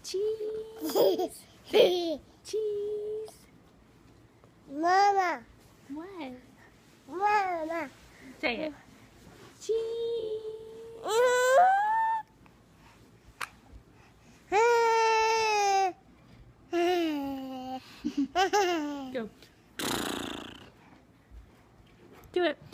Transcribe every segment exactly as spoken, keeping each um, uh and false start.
Cheese. Cheese. Mama. What? Mama. Say it. Cheese. Go. Do it.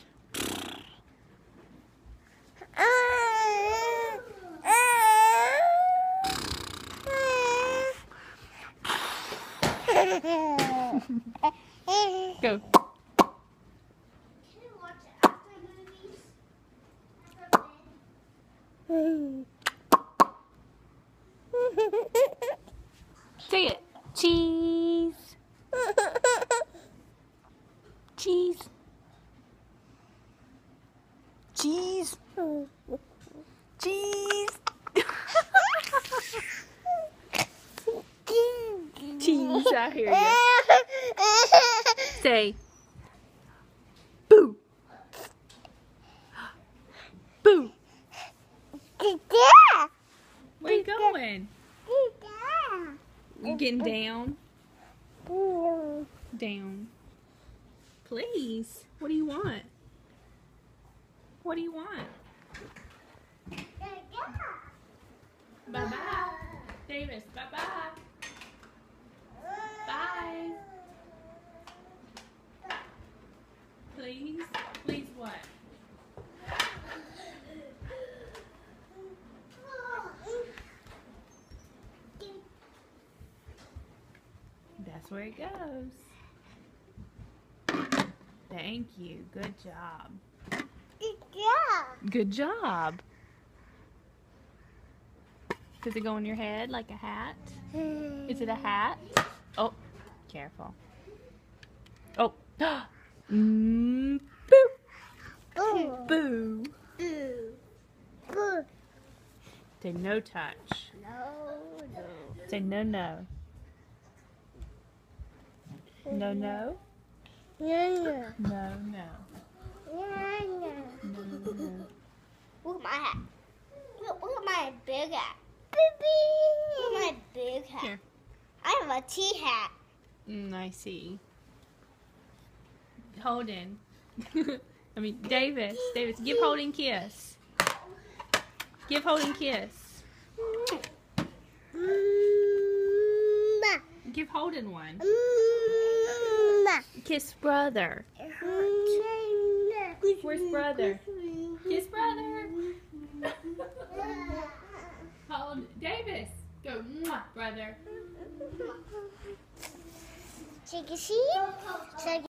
Go. Can you watch it after movies? Say it. Cheese. Cheese. Cheese. Cheese. Cheese, I hear you. Say. Boo. Boo. Where you going? You getting down? Down. Please. What do you want? What do you want? Bye-bye. Davis, bye-bye. Bye. Please? Please what? That's where it goes. Thank you. Good job. Good job. Does it go on your head like a hat? Is it a hat? Oh, careful. Oh. Mm, boo. Boo. Boo. Say no touch. No, no. Say no, no. No, no. No, no. No, no. No, no. No, no. Look at my hat. Look, look at my big hat. Look at my big hat. Here. I have a tea hat. Mm, I see. Holden. I mean, Davis. Davis, give Holden kiss. Give Holden kiss. Give Holden one. Kiss brother. Where's brother? Kiss brother. Hold Davis. Go, mwah, brother. Shake a sheep.